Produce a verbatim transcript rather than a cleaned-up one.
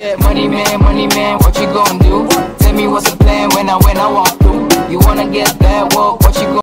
Money man, money man, what you gonna do? Tell me what's the plan when I when I walk through. You wanna get that?